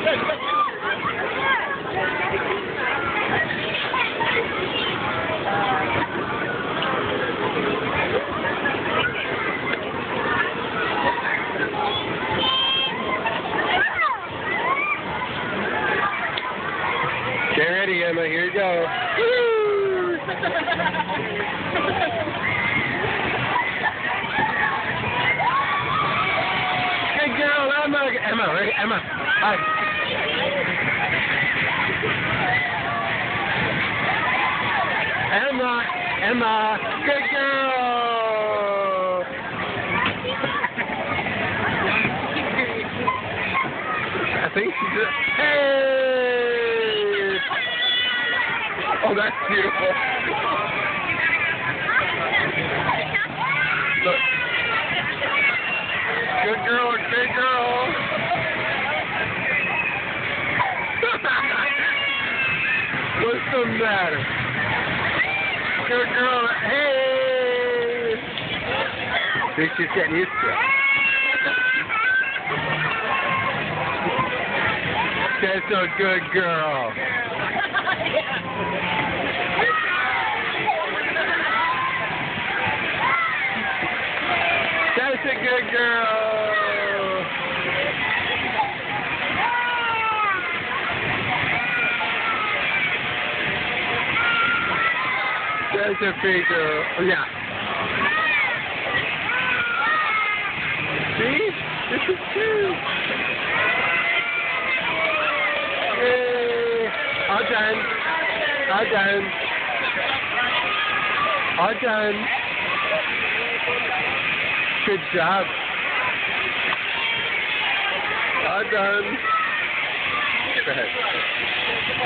Get ready, Emma. Here you go. Good girl, Emma. Emma, ready? Emma. Hi. Emma. Emma. Good girl. I think she's. Hey. Oh, that's beautiful. Look. Good girl, good girl. What's the matter? Good girl. Hey. I think she's getting used to it. That's a good girl. That's a good girl. That's a big girl. Oh, yeah. See? This is cute. Yay. All done. All done. All done. Good job. All done. Go ahead.